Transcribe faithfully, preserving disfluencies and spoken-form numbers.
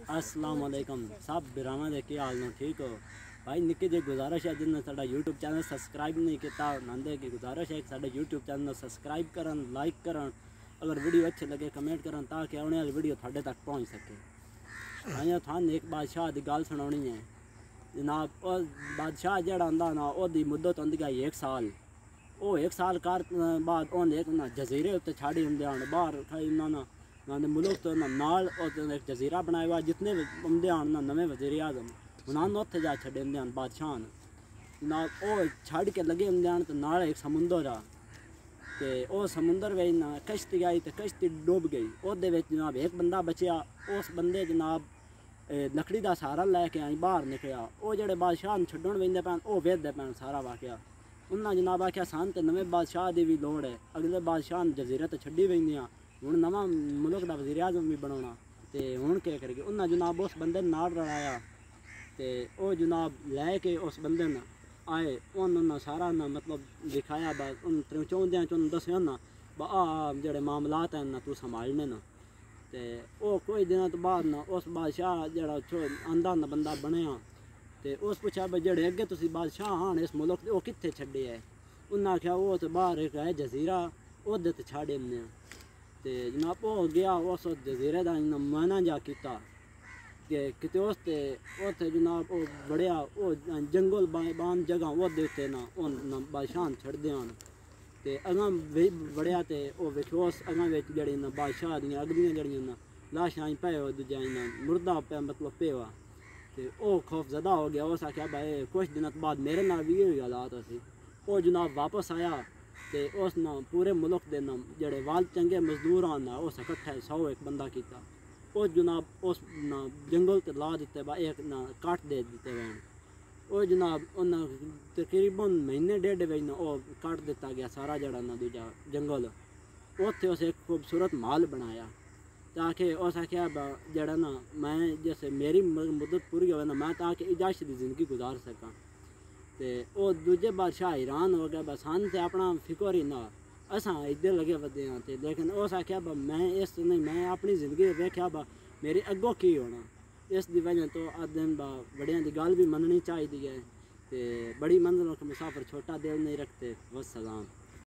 अस्सलाम वालेकुम सब बिरावां दे की हाल ने ठीक हो भाई। निक्की जी गुजारिश है जिन्हें साडा यूट्यूब चैनल सब्सक्राइब नहीं किया उन्होंने की गुजारिश है कि साडे यूट्यूब चैनल सब्सक्राइब करन, लाइक करन, अगर वीडियो अच्छे लगे कमेंट करन ताकि आने वाली वीडियो थाडे तक पहुँच सके। अं थान एक बादशाह की गल सुनानी है जनाब। और बादशाह जड़ा आंदा ना ओदी मुद्दत होंदी है एक साल। वो एक साल कर बाद उन्हें एक ना जजीरे उत्ते छाड़ी होंदे आन बाहर खाई ना ना मुल्क तो ना नाल एक जजीरा बनाया हुआ जितने बंदे आन ना नवे वजीर आजम उन्होंने उत्थे जा छड़े होंदे आन बादशाह ना वो छड़ के लगे होंदे आन तो नाल एक समुंदर आ ते वो समुंदर में ना कश्ती आई तो कश्ती डूब गई। ओदे विच जनाब एक बंदा बचिया। उस बंदे जनाब लकड़ी का सहारा लैके आई बाहर निकलिया। वो जड़े बादशाह छड्डण वेंदे पैन वो वेखदे पैन सारा वाकया। उन्हें जनाब आख्या सान तो नवे बादशाह की भी लोड़ है, अगले बादशाह जजीरे तो छड्डी वेंदियां हुण नवा मुल्क का वजीर आजम भी बनाना तो हुण क्या करिए। उन्हें जनाब उस बंदे नाल रलाया तो वह जनाब लैके उस बंदे न आए उन्होंने सारा ना मतलब दिखाया बस उन चौंदियां चुन दसिया ना आ जड़े मामलात हैं ना तू संभालने न तो वह कोई दिन तो बाद ना उस बादशाह जड़ा आंदा ना बंदा बनया तो उस पूछा भाई जड़े अगे तुम बादशाह हाँ इस मुल्क वो कितने छड़े है। उन्हें आख्या वो तो बाहर एक है जजीरा उहदे ते छाड़े ने तो जनाब वो गया उस जजीरे का मायना जा किया कि किते उस उत्थे जनाब वो बड़िया वो जंगल बान जगह ओहदे उत्ते ना उन बादशाह छड़दे हैं तो अगां बड़िया तो वह वेखो उस अगां जड़ी ना बादशाह दियां अगलियां जड़ियां ना लाशां पे दूजा मुर्दा पे मतलब पेवा तो वह खौफजदा हो गया। उस आख्या भाई कुछ दिनों बाद मेरे नाल भी यही हालात सी। वो जनाब वापस आया तो उस ना पूरे मुल्क के ना जड़े वाल चंगे मजदूर आना उस इकट्ठे सौ एक बंदा किया। उस जनाब उस ना जंगल ते ला दिते बा एक ना काट दे दिते वैन। वो जनाब उन्हें तकरीबन महीने डेढ़ बजे ना वो काट दिता गया सारा जड़ा ना दूजा जंगल। उत्थे उस एक खूबसूरत माल बनाया ताकि उस आख्या जड़ा ना मैं जैसे मेरी मुद्दत पूरी हो ना मैं ताकि इजाजत की जिंदगी गुजार सका। तो वो दूजे बादशाह हैरान हो गया बस सन तो अपना फिक्र ही ना असा इधर लगे वधे हाँ तो लेकिन उस आख्या मैं इस नहीं मैं अपनी जिंदगी वेख्या बा मेरी अगों की होना इस दी वजह तो अज दिन बा बड़ियां की गल भी मननी चाहिए है। तो बड़ी मंजिलों का मुसाफिर छोटा दिल नहीं रखते। वस्सलाम।